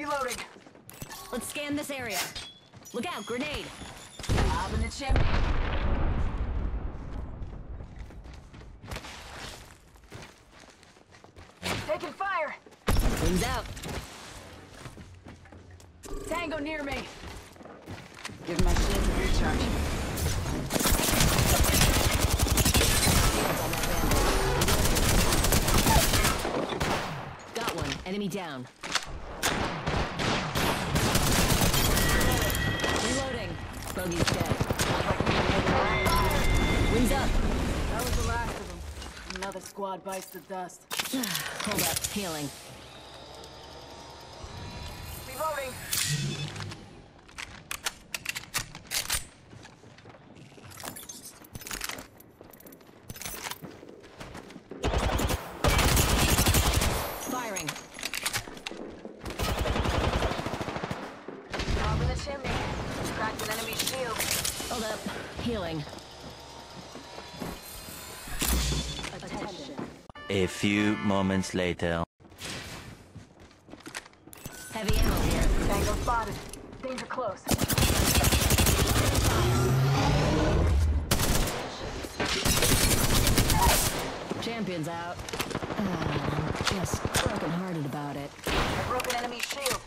Reloading. Let's scan this area. Look out, grenade. Up in the chimney. Taking fire. Wings out. Tango near me. Give my shield a recharge. Got one. Enemy down. Reloading. Bogey's dead. Wings up. That was the last of them. Another squad bites the dust. Hold up. Healing. Reloading. Firing. Up in the chimney. Cracked an enemy shield. Hold up. Healing. Attention. A few moments later. Heavy ammo here. Tango spotted. Danger close. Champion's out. Just broken-hearted about it. I broke an enemy shield.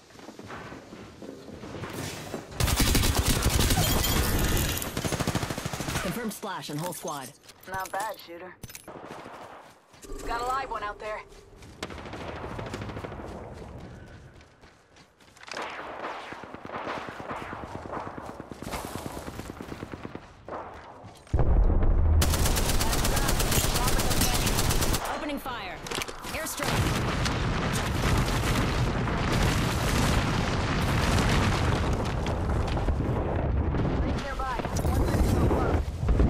Confirmed splash and whole squad. Not bad, shooter. Got a live one out there. Opening fire. Airstrike. Rings nearby. 1 minute so close.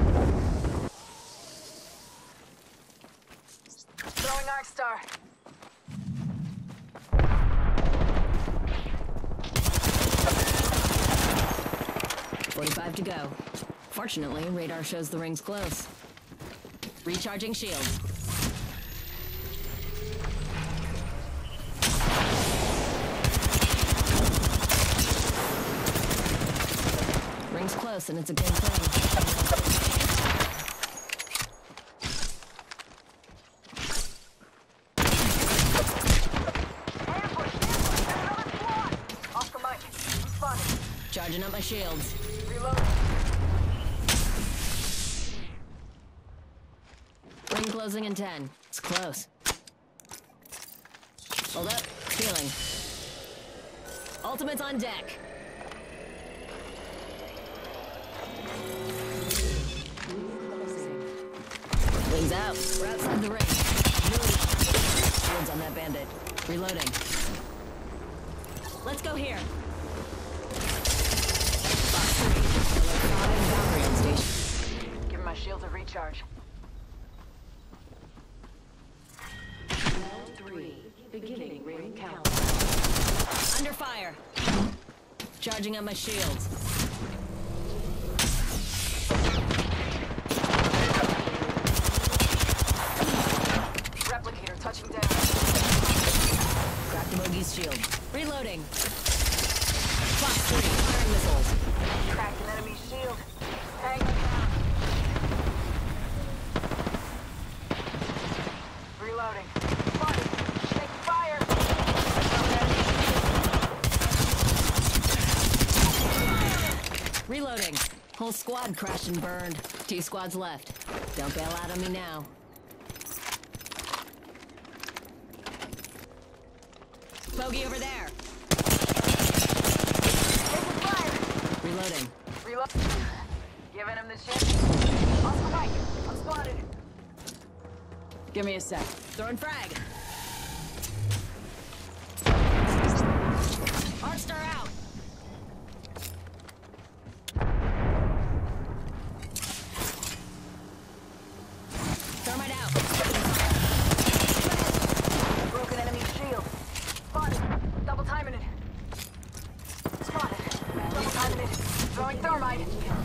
Throwing Arc Star. .45 to go. Fortunately, radar shows the ring's close. Recharging shields. Ring's close and it's a good thing. Off the mic. I'm spotted. Charging up my shields. Reloading. Ring closing in 10. It's close. Hold up. Healing. Ultimate's on deck. Wings out. We're outside the ring. Shields on that bandit. Reloading. Let's go here. Box 3. Valkyrie on station. Give my shield a recharge. Round 3. Beginning ring count. Under fire. Charging on my shields. Replicator touching down. Cracked the bogey's shield. Reloading. Box 3. Firing missiles. Cracked an enemy shield. Hang down. Reloading. Spotted. Take fire. Reloading. Whole squad crashed and burned. 2 squads left. Don't bail out on me now. Bogey over there. Taking fire. Reloading. Reload. Giving him the shit. Off the mic. I'm spotted. Give me a sec. Throwing frag. Arc Star out. Thermite out. Broken enemy shield. Spotted. Double timing it. Spotted. Double timing it. Throwing thermite.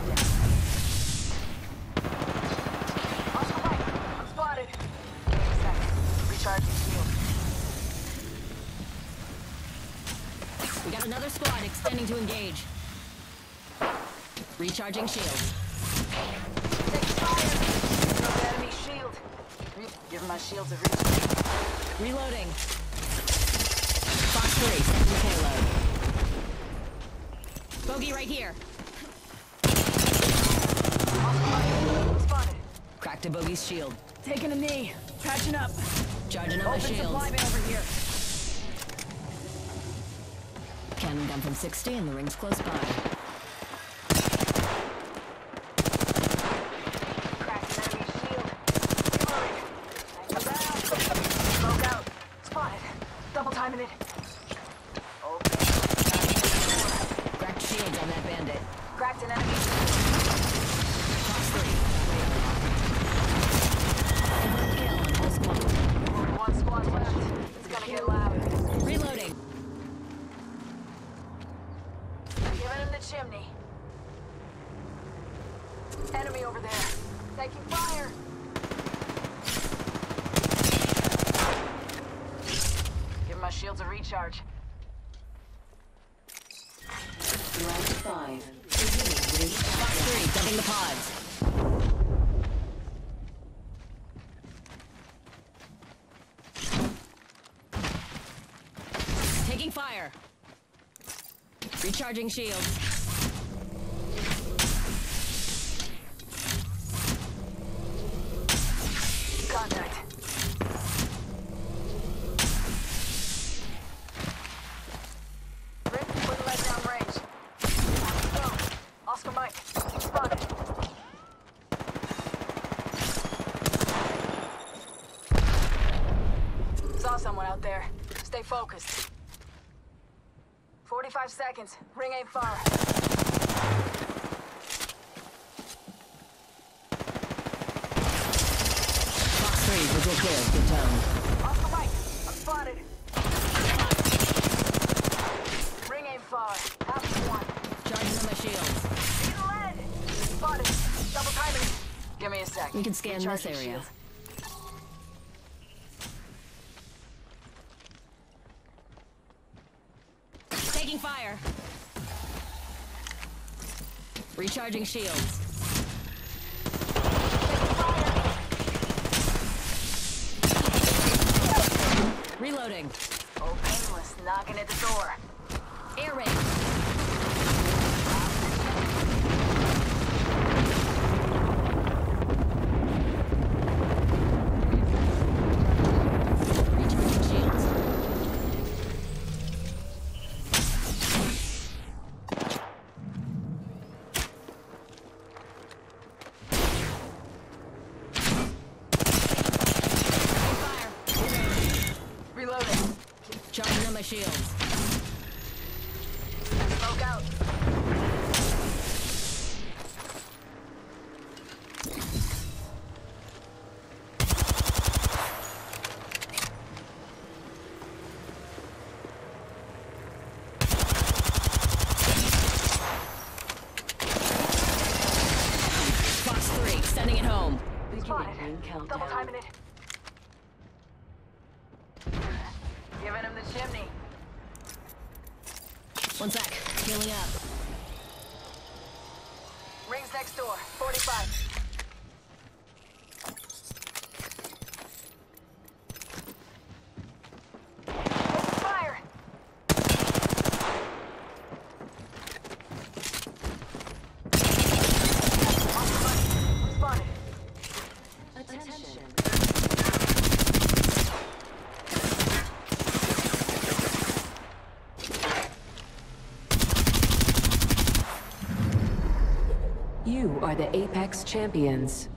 Off the mic. I'm spotted. Give me a sec. Recharging shield. another squad extending to engage. Recharging shields. Take fire! Throw the enemy shield. Give my shields a reach. Reloading. Fox 3, second payload. Bogey right here. Spotted. Cracked a bogey's shield. Taking a knee. Patching up. Charging on my Open shields. supply bin over here. Cannon gun from 60 and the ring's close by. Cracked an enemy shield. Reloading. Smoke out. Spotted. Double timing it. Open. Cracked shields on that bandit. Cracked an enemy shield. Fox 3. Confirmed kill on whole squad. One squad left. It's gonna get loud. Reloading. Giving him the chimney. Enemy over there. Taking fire. Give my shields a recharge. Round 5. Beginning ring Fox 3, dumping the pods. Taking fire. Recharging shields. Contact. Rick, put lead down range. Go. Oscar Mike. Spotted. Saw someone out there. Stay focused. 45 seconds. Ring ain't far. Fox 3, visual kill. Good tone. Oscar Mike. I'm spotted. Ring ain't far. Half one. Charging on my shields. Need lead. Spotted. Double timing. Give me a sec. We can scan Recharge this your area. shield. Taking fire. Recharging shields. Reloading. Oh, painless. Knocking at the door. Air raid. Recharging shields. Fire. Reloading. Charging on my shields. Smoke out. Fox 3, sending it home. Spotted. Beginning ring Double countdown. timing it. Giving him the chimney. One sec. Healing up. Rings next door. 45. Fire! I'm spotted. Attention. You are the Apex Champions.